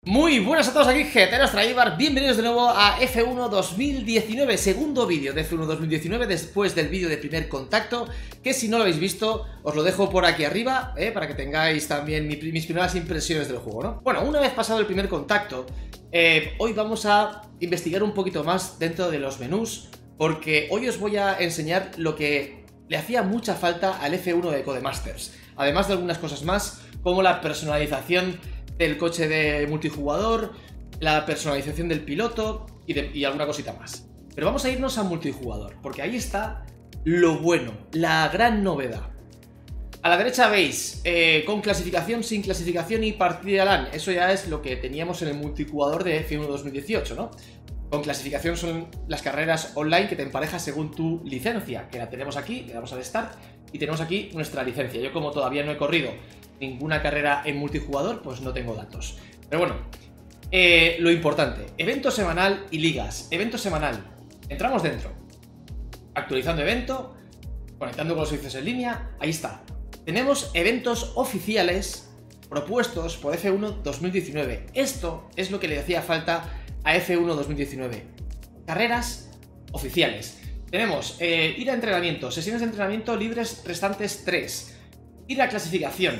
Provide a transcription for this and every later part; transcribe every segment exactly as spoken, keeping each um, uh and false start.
Muy buenas a todos, aquí Geteros Traibar, bienvenidos de nuevo a F uno dos mil diecinueve, segundo vídeo de F uno dos mil diecinueve después del vídeo de primer contacto, que si no lo habéis visto os lo dejo por aquí arriba, eh, para que tengáis también mi, mis primeras impresiones del juego, ¿no? Bueno, una vez pasado el primer contacto, eh, hoy vamos a investigar un poquito más dentro de los menús, porque hoy os voy a enseñar lo que le hacía mucha falta al F uno de Codemasters, además de algunas cosas más, como la personalización del coche de multijugador, la personalización del piloto y, de, y alguna cosita más. Pero vamos a irnos a multijugador, porque ahí está lo bueno, la gran novedad. A la derecha veis, eh, con clasificación, sin clasificación y partida LAN. Eso ya es lo que teníamos en el multijugador de F uno dos mil dieciocho, ¿no? Con clasificación son las carreras online que te emparejas según tu licencia, que la tenemos aquí, le damos al Start, y tenemos aquí nuestra licencia. Yo como todavía no he corrido ninguna carrera en multijugador, pues no tengo datos. Pero bueno, eh, lo importante, evento semanal y ligas. Evento semanal, entramos dentro, actualizando evento, conectando con los servicios en línea, ahí está. Tenemos eventos oficiales propuestos por F uno dos mil diecinueve. Esto es lo que le hacía falta a F uno dos mil diecinueve. Carreras oficiales. Tenemos eh, ir a entrenamiento, sesiones de entrenamiento libres restantes tres. Ir a clasificación.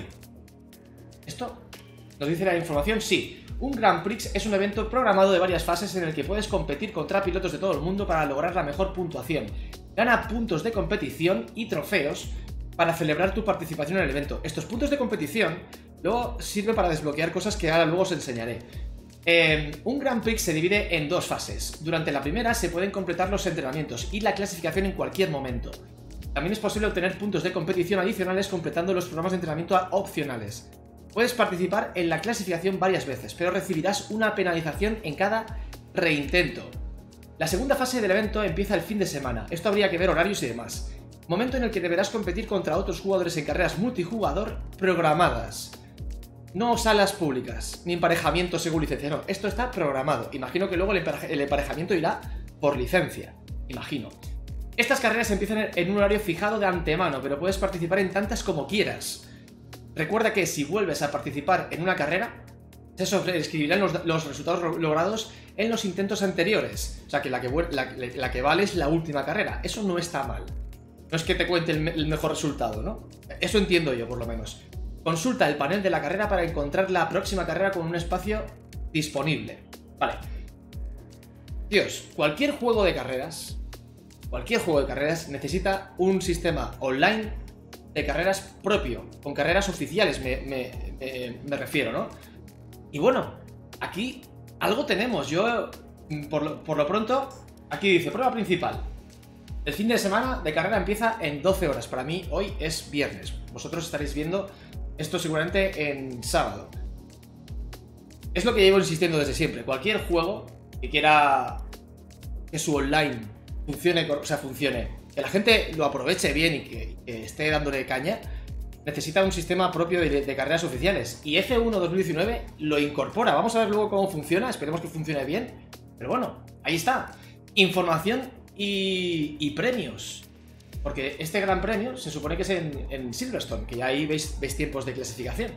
¿Esto nos dice la información? Sí. Un Grand Prix es un evento programado de varias fases en el que puedes competir contra pilotos de todo el mundo para lograr la mejor puntuación. Gana puntos de competición y trofeos para celebrar tu participación en el evento. Estos puntos de competición luego sirven para desbloquear cosas que ahora luego os enseñaré. Eh, un Grand Prix se divide en dos fases. Durante la primera se pueden completar los entrenamientos y la clasificación en cualquier momento. También es posible obtener puntos de competición adicionales completando los programas de entrenamiento opcionales. Puedes participar en la clasificación varias veces, pero recibirás una penalización en cada reintento. La segunda fase del evento empieza el fin de semana. Esto habría que ver horarios y demás. Momento en el que deberás competir contra otros jugadores en carreras multijugador programadas. No salas públicas, ni emparejamiento según licencia, no, esto está programado. Imagino que luego el, empareja el emparejamiento irá por licencia, imagino. Estas carreras empiezan en un horario fijado de antemano, pero puedes participar en tantas como quieras. Recuerda que si vuelves a participar en una carrera, se sobreescribirán los, los resultados logrados en los intentos anteriores. O sea que la que, la, la que vale es la última carrera. Eso no está mal. No es que te cuente el, el mejor resultado, ¿no? Eso entiendo yo, por lo menos. Consulta el panel de la carrera para encontrar la próxima carrera con un espacio disponible. Vale. Dios, cualquier juego de carreras, cualquier juego de carreras necesita un sistema online de carreras propio, con carreras oficiales me, me, me, me refiero, ¿no? Y bueno, aquí algo tenemos. Yo, por lo, por lo pronto, aquí dice, prueba principal. El fin de semana de carrera empieza en doce horas. Para mí hoy es viernes. Vosotros estaréis viendo esto seguramente en sábado. Es lo que llevo insistiendo desde siempre. Cualquier juego que quiera que su online funcione, o sea, funcione, que la gente lo aproveche bien y que, que esté dándole caña, necesita un sistema propio de, de carreras oficiales. Y F uno dos mil diecinueve lo incorpora. Vamos a ver luego cómo funciona. Esperemos que funcione bien. Pero bueno, ahí está. Información y, y premios. Porque este gran premio se supone que es en, en Silverstone, que ya ahí veis, veis tiempos de clasificación.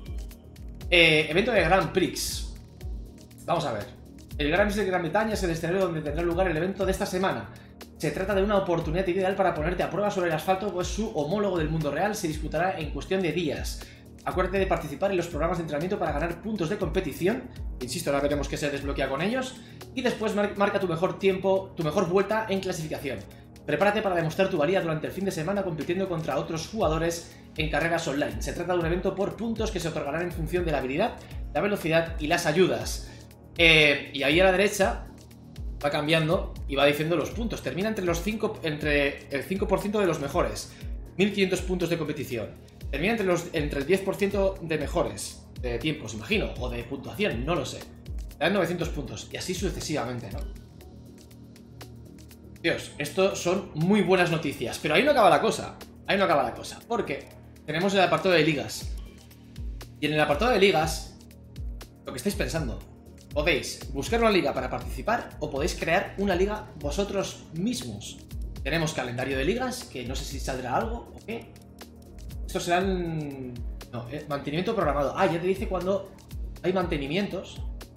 Eh, evento de Grand Prix. Vamos a ver. El Grand Prix de Gran Bretaña es el escenario donde tendrá lugar el evento de esta semana. Se trata de una oportunidad ideal para ponerte a prueba sobre el asfalto, pues su homólogo del mundo real se disputará en cuestión de días. Acuérdate de participar en los programas de entrenamiento para ganar puntos de competición. Insisto, ahora veremos que se desbloquea con ellos. Y después mar marca tu mejor tiempo, tu mejor vuelta en clasificación. Prepárate para demostrar tu valía durante el fin de semana compitiendo contra otros jugadores en carreras online. Se trata de un evento por puntos que se otorgarán en función de la habilidad, la velocidad y las ayudas. Eh, y ahí a la derecha va cambiando y va diciendo los puntos. Termina entre, los cinco, entre el cinco por ciento de los mejores. mil quinientos puntos de competición. Termina entre, los, entre el diez por ciento de mejores. De tiempos, imagino. O de puntuación, no lo sé. Te dan novecientos puntos. Y así sucesivamente, ¿no? Dios, esto son muy buenas noticias. Pero ahí no acaba la cosa. Ahí no acaba la cosa. Porque tenemos el apartado de ligas. Y en el apartado de ligas, lo que estáis pensando, podéis buscar una liga para participar o podéis crear una liga vosotros mismos. Tenemos calendario de ligas, que no sé si saldrá algo o qué. Estos serán... No, eh, mantenimiento programado. Ah, ya te dice cuando hay mantenimientos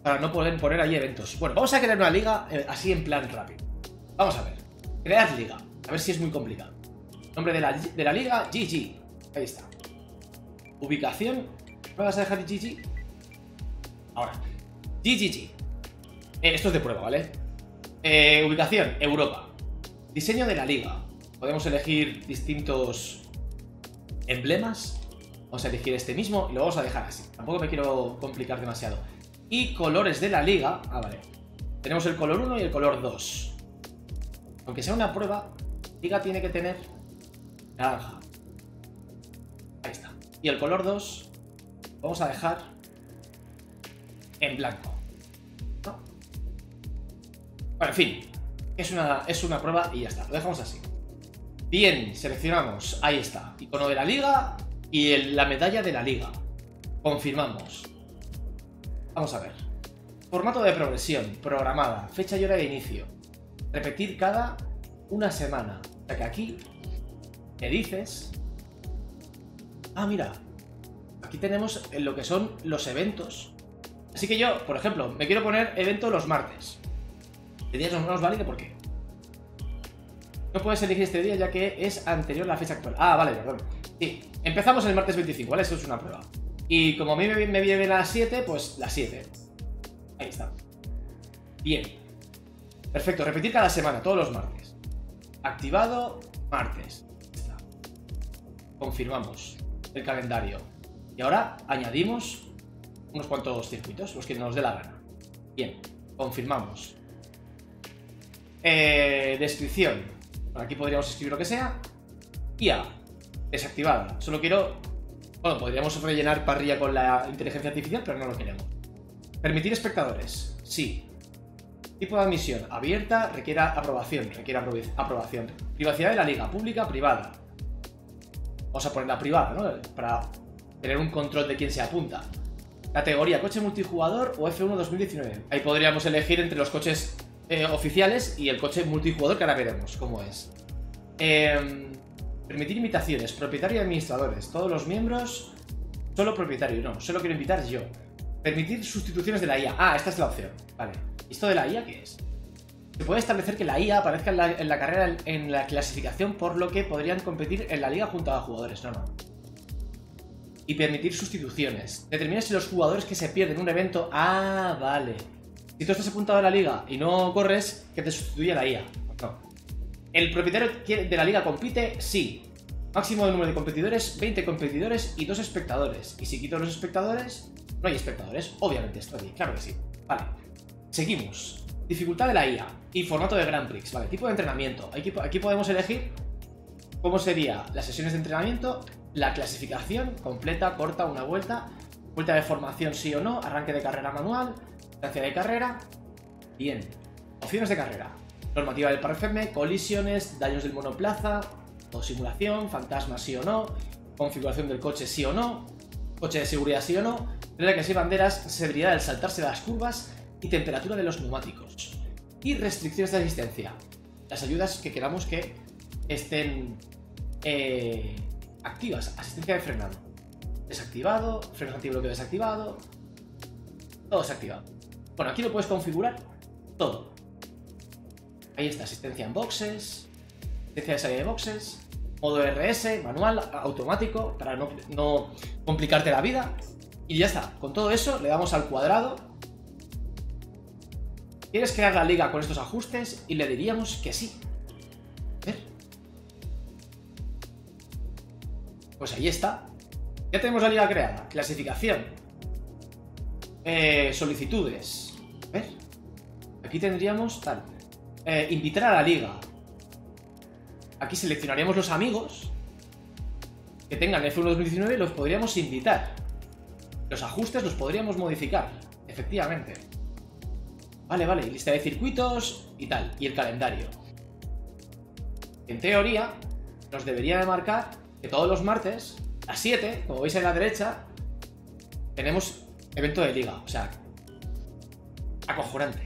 para no poder poner ahí eventos. Bueno, vamos a crear una liga eh, así en plan rápido. Vamos a ver. Crear liga. A ver si es muy complicado. Nombre de la, de la liga, G G. Ahí está. Ubicación. ¿Me vas a dejar G G? Ahora. G G G. Eh, esto es de prueba, ¿vale? Eh, ubicación, Europa. Diseño de la liga. Podemos elegir distintos emblemas. Vamos a elegir este mismo y lo vamos a dejar así. Tampoco me quiero complicar demasiado. Y colores de la liga. Ah, vale. Tenemos el color uno y el color dos. Aunque sea una prueba, la liga tiene que tener naranja. Ahí está. Y el color dos vamos a dejar en blanco. ¿No? Bueno, en fin. Es una, es una prueba y ya está. Lo dejamos así. Bien, seleccionamos. Ahí está. Icono de la liga y el, la medalla de la liga. Confirmamos. Vamos a ver. Formato de progresión. Programada. Fecha y hora de inicio. Repetir cada una semana. O sea que aquí me dices... Ah, mira. Aquí tenemos lo que son los eventos. Así que yo, por ejemplo, me quiero poner evento los martes. El día no nos vale, ¿por qué? No puedes elegir este día ya que es anterior a la fecha actual. Ah, vale, perdón. Sí, empezamos el martes veinticinco, ¿vale? Eso es una prueba. Y como a mí me, me viene las siete, pues las siete. Ahí está. Bien. Perfecto, repetir cada semana, todos los martes. Activado, martes. Está. Confirmamos el calendario. Y ahora añadimos unos cuantos circuitos, los que nos dé la gana. Bien, confirmamos. Eh, descripción. Por aquí podríamos escribir lo que sea. I A. Desactivada. Solo quiero... Bueno, podríamos rellenar parrilla con la inteligencia artificial, pero no lo queremos. Permitir espectadores. Sí. Tipo de admisión. Abierta. Requiere aprobación. Requiere apro aprobación. Privacidad de la liga. Pública, privada. Vamos a ponerla privada, ¿no? Para tener un control de quién se apunta. Categoría. Coche multijugador o F uno dos mil diecinueve. Ahí podríamos elegir entre los coches eh, oficiales y el coche multijugador que ahora veremos cómo es. Eh... Permitir invitaciones, propietario y administradores. Todos los miembros, solo propietario, no, solo quiero invitar yo. Permitir sustituciones de la I A. Ah, esta es la opción. Vale. ¿Y esto de la I A qué es? Se puede establecer que la I A aparezca en la, en la carrera, en la clasificación, por lo que podrían competir en la liga junto a jugadores. No, no. Y permitir sustituciones. Determina si los jugadores que se pierden un evento... Ah, vale. Si tú estás apuntado a la liga y no corres, que te sustituya la I A. No. ¿El propietario de la liga compite? Sí. Máximo de número de competidores, veinte competidores y dos espectadores. Y si quito los espectadores, no hay espectadores. Obviamente estoy ahí, claro que sí. Vale. Seguimos. Dificultad de la I A y formato de Grand Prix. Vale, tipo de entrenamiento. Aquí, aquí podemos elegir cómo sería las sesiones de entrenamiento, la clasificación, completa, corta, una vuelta, vuelta de formación sí o no, arranque de carrera manual, distancia de carrera. Bien. Opciones de carrera. Normativa del parfeme, colisiones, daños del monoplaza, o simulación, fantasma sí o no, configuración del coche sí o no, coche de seguridad sí o no, regla que sí banderas, severidad del saltarse las curvas y temperatura de los neumáticos. Y restricciones de asistencia. Las ayudas que queramos que estén eh, activas. Asistencia de frenado. Desactivado, frenos antibloqueo desactivado. Todo desactivado. Bueno, aquí lo puedes configurar todo. Ahí está, asistencia en boxes, asistencia de salida de boxes, modo R S, manual, automático, para no, no complicarte la vida. Y ya está, con todo eso le damos al cuadrado. ¿Quieres crear la liga con estos ajustes? Y le diríamos que sí. A ver. Pues ahí está. Ya tenemos la liga creada. Clasificación. Eh, solicitudes. A ver. Aquí tendríamos tal. Eh, invitar a la liga. Aquí seleccionaríamos los amigos que tengan F uno dos mil diecinueve y los podríamos invitar. Los ajustes los podríamos modificar, efectivamente. Vale, vale, lista de circuitos y tal, y el calendario. En teoría, nos debería de marcar que todos los martes, a las siete, como veis en la derecha, tenemos evento de liga, o sea, acojonante.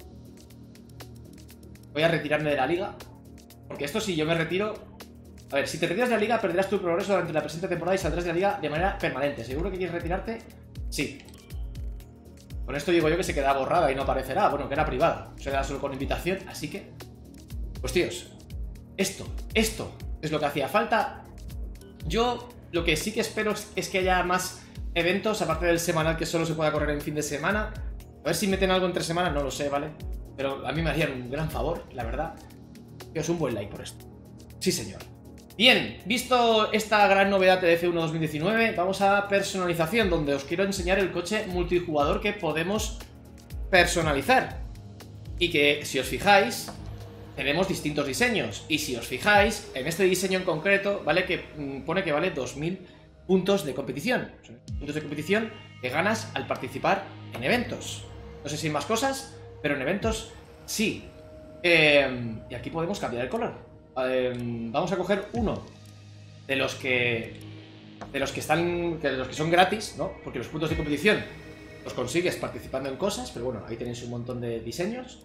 Voy a retirarme de la liga, porque esto si yo me retiro... A ver, si te retiras de la liga perderás tu progreso durante la presente temporada y saldrás de la liga de manera permanente. ¿Seguro que quieres retirarte? Sí. Con esto digo yo que se queda borrada y no aparecerá. Bueno, que era privada. Será solo con invitación, así que... Pues tíos, esto, esto es lo que hacía falta. Yo lo que sí que espero es que haya más eventos, aparte del semanal que solo se pueda correr en fin de semana. A ver si meten algo entre semanas, no lo sé, ¿vale? Pero a mí me harían un gran favor, la verdad. Tíos, un buen like por esto. Sí, señor. Bien, visto esta gran novedad de F uno dos mil diecinueve, vamos a personalización, donde os quiero enseñar el coche multijugador que podemos personalizar. Y que, si os fijáis, tenemos distintos diseños. Y si os fijáis, en este diseño en concreto, ¿vale? Que mmm, pone que vale dos mil puntos de competición. Puntos de competición que ganas al participar en eventos. No sé si hay más cosas, pero en eventos sí. Eh, y aquí podemos cambiar el color. Eh, vamos a coger uno de los que de los que están de los que son gratis, ¿no? Porque los puntos de competición los consigues participando en cosas, pero bueno, ahí tenéis un montón de diseños.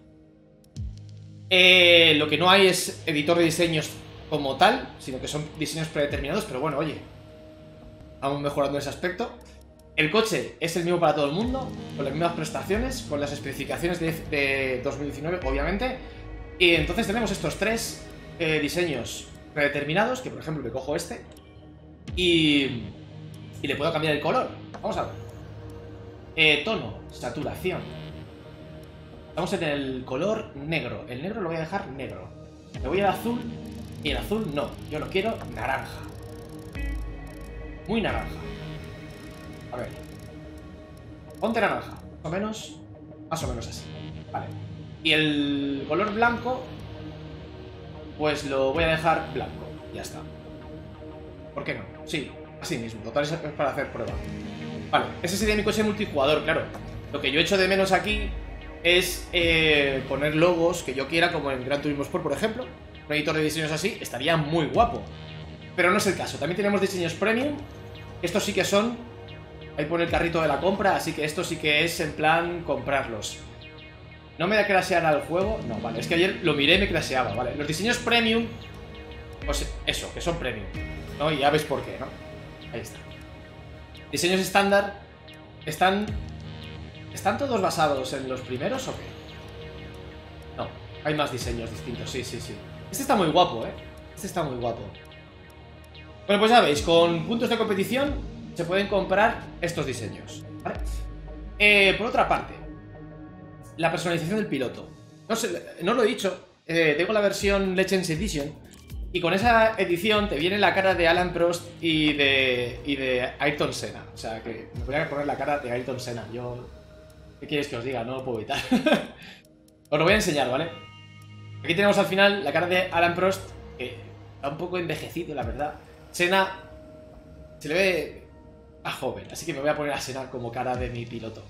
Eh, lo que no hay es editor de diseños como tal, sino que son diseños predeterminados, pero bueno, oye, vamos mejorando ese aspecto. El coche es el mismo para todo el mundo, con las mismas prestaciones, con las especificaciones de, de dos mil diecinueve, obviamente. Y entonces tenemos estos tres eh, diseños predeterminados, que por ejemplo me cojo este y, y le puedo cambiar el color. Vamos a ver. Eh, tono, saturación. Estamos en el color negro. El negro lo voy a dejar negro. Le voy al azul y el azul no. Yo lo quiero naranja. Muy naranja. A ver. Ponte naranja. Más o menos. Más o menos así. Vale. Y el color blanco, pues lo voy a dejar blanco. Ya está. ¿Por qué no? Sí, así mismo. Total, es para hacer prueba. Vale, ese sería mi coche multijugador, claro. Lo que yo echo de menos aquí es eh, poner logos que yo quiera, como en Gran Turismo Sport, por ejemplo. Un editor de diseños así estaría muy guapo. Pero no es el caso. También tenemos diseños premium. Estos sí que son... Ahí pone el carrito de la compra, así que esto sí que es en plan comprarlos. ¿No me da crashear al juego? No, vale, es que ayer lo miré y me crasheaba, vale. Los diseños premium, pues eso, que son premium, ¿no? Y ya ves por qué, ¿no? Ahí está. Diseños estándar, ¿están... ¿Están todos basados en los primeros o qué? No, hay más diseños distintos, sí, sí, sí. Este está muy guapo, ¿eh? Este está muy guapo. Bueno, pues ya veis, con puntos de competición se pueden comprar estos diseños, ¿vale? Eh, por otra parte, la personalización del piloto. No sé, no lo he dicho, eh, tengo la versión Legends Edition y con esa edición te viene la cara de Alan Prost y de, y de Ayrton Senna. O sea, que me voy a poner la cara de Ayrton Senna. Yo... ¿Qué quieres que os diga? No lo puedo evitar. Os lo voy a enseñar, ¿vale? Aquí tenemos al final la cara de Alan Prost, que está un poco envejecido, la verdad. Senna se le ve a joven, así que me voy a poner a Senna como cara de mi piloto.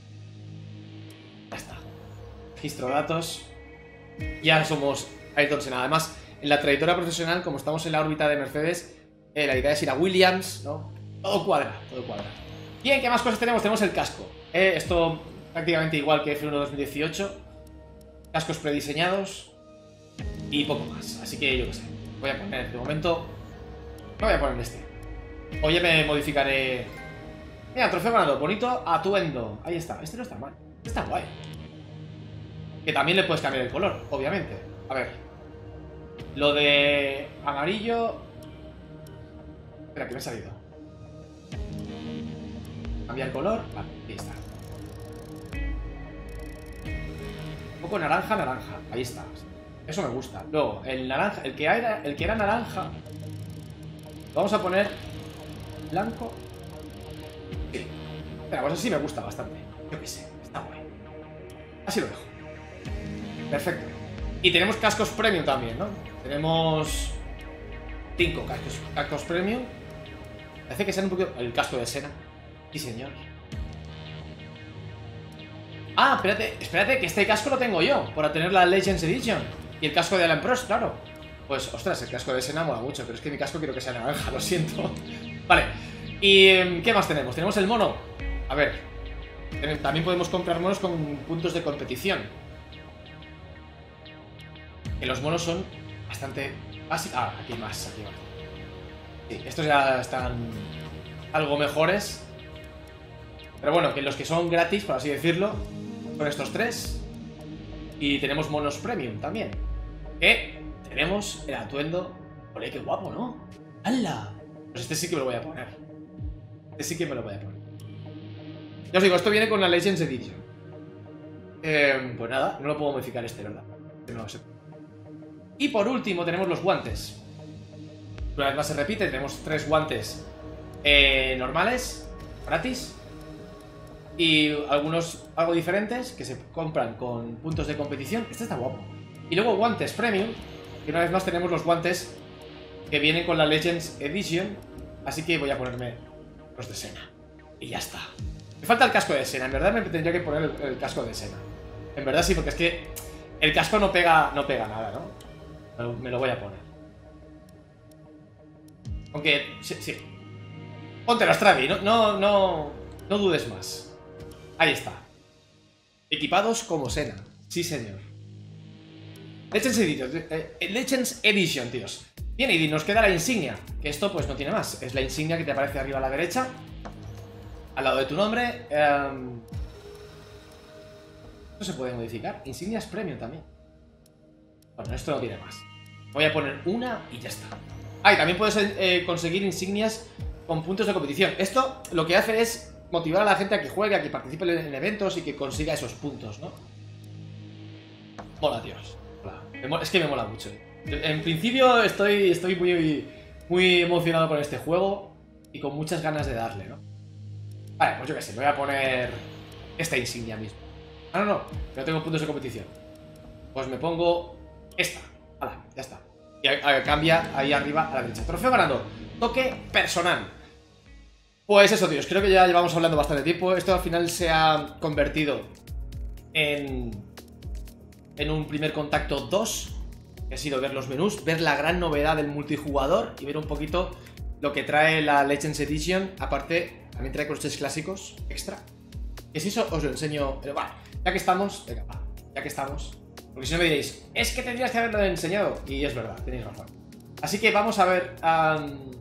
Ya está. Registro datos. Ya somos Ayrton Senna. Además, en la trayectoria profesional, como estamos en la órbita de Mercedes, eh, la idea es ir a Williams, ¿no? Todo cuadra, todo cuadra. Bien, ¿qué más cosas tenemos? Tenemos el casco. Eh, esto prácticamente igual que F uno dos mil dieciocho. Cascos prediseñados y poco más. Así que yo qué sé. Voy a poner, de momento, no voy a poner este. Oye, me modificaré. Mira, trofeo ganador, bonito atuendo. Ahí está, este no está mal. Este está guay. Que también le puedes cambiar el color, obviamente. A ver. Lo de amarillo. Espera, que me ha salido. Cambiar color. Vale, ahí está. Un poco naranja, naranja. Ahí está. Eso me gusta. Luego, el naranja, el que era, el que era naranja, lo vamos a poner blanco. Sí. Espera, pues así me gusta bastante. Yo qué sé, está guay. Así lo dejo. Perfecto. Y tenemos cascos premium también, ¿no? Tenemos cinco cascos, cascos premium. Parece que sean un poquito... El casco de Senna. Sí, señor. Ah, espérate, espérate, que este casco lo tengo yo, por tener la Legends Edition. Y el casco de Alan Prost, claro. Pues, ostras, el casco de Senna mola mucho, pero es que mi casco quiero que sea naranja, lo siento. Vale. ¿Y qué más tenemos? Tenemos el mono. A ver. También podemos comprar monos con puntos de competición. Que los monos son bastante básicos. Ah, aquí más, aquí más. Sí, estos ya están algo mejores. Pero bueno, que los que son gratis, por así decirlo, son estos tres. Y tenemos monos premium también. Que tenemos el atuendo. Olé, qué guapo, ¿no? ¡Hala! Pues este sí que me lo voy a poner. Este sí que me lo voy a poner. Ya os digo, esto viene con la Legends Edition. Eh, pues nada, no lo puedo modificar este, ¿verdad? No lo sé. Y por último tenemos los guantes. Una vez más se repite, tenemos tres guantes eh, normales, gratis. Y algunos algo diferentes que se compran con puntos de competición. Este está guapo. Y luego guantes premium. Y una vez más tenemos los guantes que vienen con la Legends Edition. Así que voy a ponerme los de Senna. Y ya está. Me falta el casco de Senna. En verdad me tendría que poner el, el casco de Senna. En verdad sí, porque es que el casco no pega, no pega nada, ¿no? Me lo voy a poner. Aunque, sí, sí. Ponte la Stravi, no, no, no, no dudes más. Ahí está. Equipados como Senna. Sí, señor. Legends Edition, eh, Legends Edition, tíos. Bien, y nos queda la insignia. Que esto pues no tiene más. Es la insignia que te aparece arriba a la derecha, al lado de tu nombre. Um... Esto se puede modificar. Insignias premium también. Bueno, esto no tiene más. Voy a poner una y ya está. Ah, y también puedes eh, conseguir insignias con puntos de competición. Esto lo que hace es motivar a la gente a que juegue, a que participe en eventos y que consiga esos puntos, ¿no? Mola, tíos. Mola. Es que me mola mucho. En principio estoy, estoy muy, muy emocionado con este juego y con muchas ganas de darle, ¿no? Vale, pues yo qué sé, me voy a poner esta insignia mismo. Ah, no, no, no tengo puntos de competición. Pues me pongo esta. Hala, ya está. Y a, a, cambia ahí arriba a la derecha. Trofeo ganado. Toque personal. Pues eso, tíos, creo que ya llevamos hablando bastante tiempo. Esto al final se ha convertido en, en un primer contacto dos, que ha sido ver los menús, ver la gran novedad del multijugador y ver un poquito lo que trae la Legends Edition. Aparte, también trae coches clásicos extra. Que si eso os lo enseño. Pero va, ya que estamos, venga, va, ya que estamos. Porque si no me diréis, es que tendrías que haberlo enseñado. Y es verdad, tenéis razón. Así que vamos a ver. Um,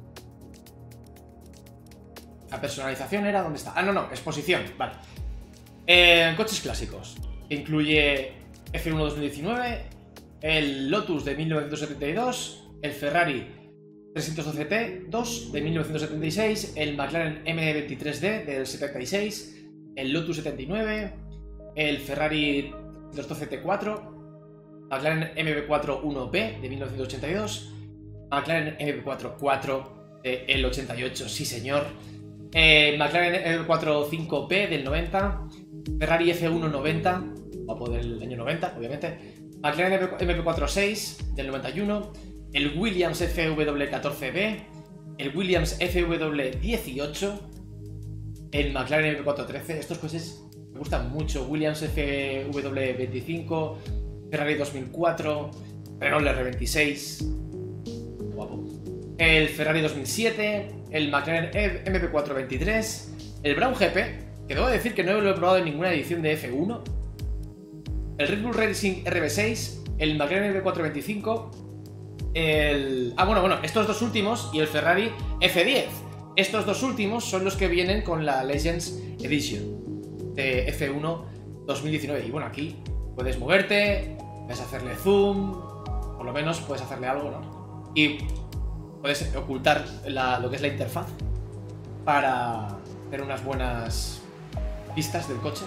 La personalización era, ¿dónde está? Ah, no, no, exposición, vale. Eh, coches clásicos. Que incluye F uno dos mil diecinueve, el Lotus de mil novecientos setenta y dos, el Ferrari trescientos doce T dos de mil novecientos setenta y seis, el McLaren M veintitrés D del setenta y seis, el Lotus setenta y nueve, el Ferrari trescientos doce T cuatro, McLaren M V cuatro uno B de mil novecientos ochenta y dos, McLaren M V cuatro cuatro del ochenta y ocho, sí señor. Eh, McLaren M V cuatro cinco B del noventa, Ferrari F uno noventa, guapo del año noventa, obviamente, McLaren M V cuatro seis del noventa y uno, el Williams F W catorce B, el Williams F W dieciocho, el McLaren M V cuatro trece. Estos coches me gustan mucho. Williams F W veinticinco, Ferrari dos mil cuatro, Renault R veintiséis, guapo. El Ferrari dos mil siete, el McLaren M V cuatro veintitrés, el Brown G P, que debo decir que no lo he probado en ninguna edición de F uno, el Red Bull Racing R B seis, el McLaren M V cuatro veinticinco, el... Ah, bueno, bueno, estos dos últimos y el Ferrari F diez. Estos dos últimos son los que vienen con la Legends Edition de F uno dos mil diecinueve. Y bueno, aquí puedes moverte, puedes hacerle zoom, por lo menos puedes hacerle algo, ¿no? Y puedes ocultar la, lo que es la interfaz para tener unas buenas vistas del coche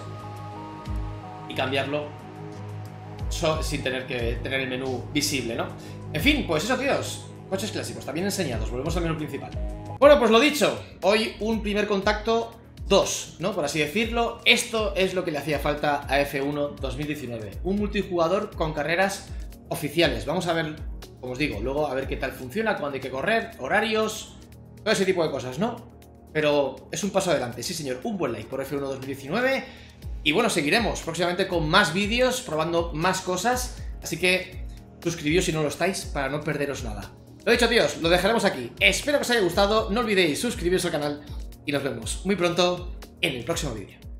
y cambiarlo so, sin tener que tener el menú visible, ¿no? En fin, pues eso, tíos. Coches clásicos, también enseñados. Volvemos al menú principal. Bueno, pues lo dicho. Hoy un primer contacto dos, ¿no? Por así decirlo. Esto es lo que le hacía falta a F uno dos mil diecinueve. Un multijugador con carreras oficiales. Vamos a ver, como os digo, luego a ver qué tal funciona, cuándo hay que correr, horarios, todo ese tipo de cosas, ¿no? Pero es un paso adelante, sí señor. Un buen like por F uno dos mil diecinueve. Y bueno, seguiremos próximamente con más vídeos, probando más cosas. Así que suscribíos si no lo estáis para no perderos nada. Lo dicho, tíos, lo dejaremos aquí. Espero que os haya gustado. No olvidéis suscribiros al canal y nos vemos muy pronto en el próximo vídeo.